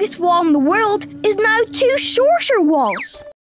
longest wall in the world is now two shorter walls.